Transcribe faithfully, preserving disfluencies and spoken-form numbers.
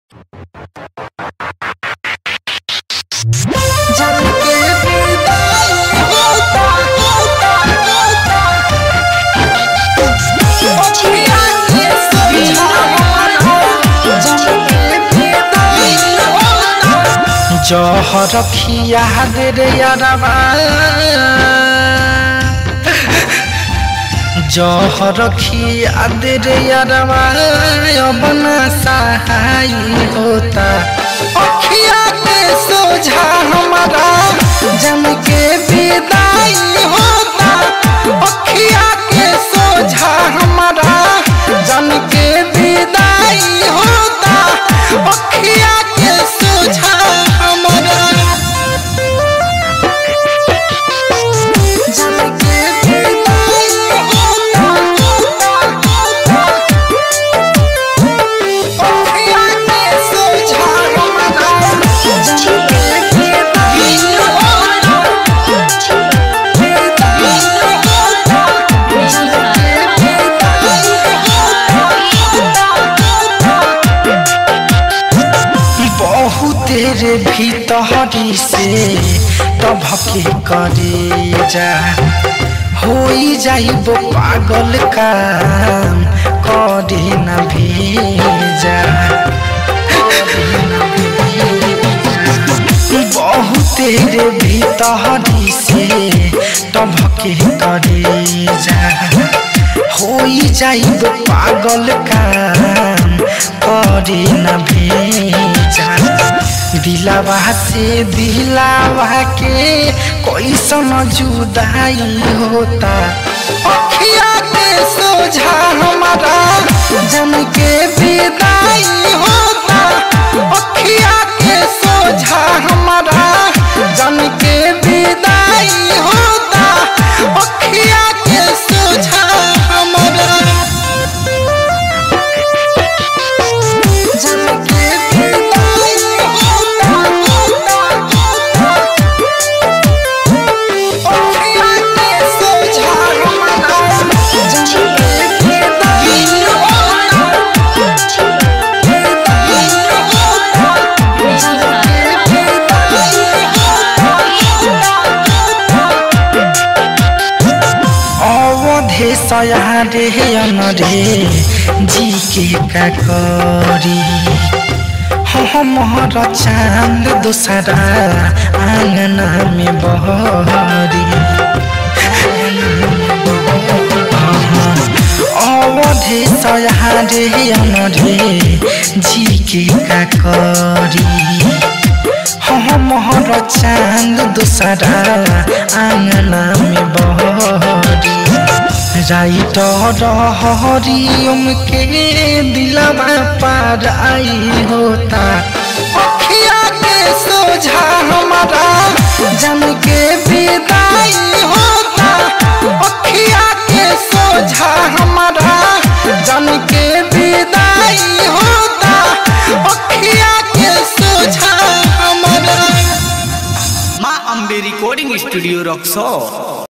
जहर खिया दे रे यारबा जहर खिया दे रे यारबा अब ना सहाय होता अखिया के सोझा हमारा जम के विदाई होता अखिया के सोझा हमारा जम के विदाई होता अखिया के सोझा तेरे भीतरी से तब के करे जा होई जाइबो पागल काम करे न भेजा बहुत तेरे भीतरी से तब के करे जा होई जाइबो पागल काम करे न भेजा दिलावा से दिलावा के कोई सन जुदाई होता अखिया के सोझा हमारा जम के विदाई होता अखिया के सोझा हमारा जम के विदाई होता अखिया के सोझा हमारा जम के सया रे अनरे जी के का करी हमारा चांद दूसरा आंगना में बहरी अवधे सया रे अनरे जी के का करी हमारा चांद दूसरा आंगना में बहरी राइटर हरिओम के दिलवा पार आई होता अखिया के सोझा हमारा जम के विदाई होता अखिया के सोझा हमारा जम के विदाई होता अखिया के सोझा हमारा। माँ अम्बे रिकॉर्डिंग स्टूडियो रक्सौल।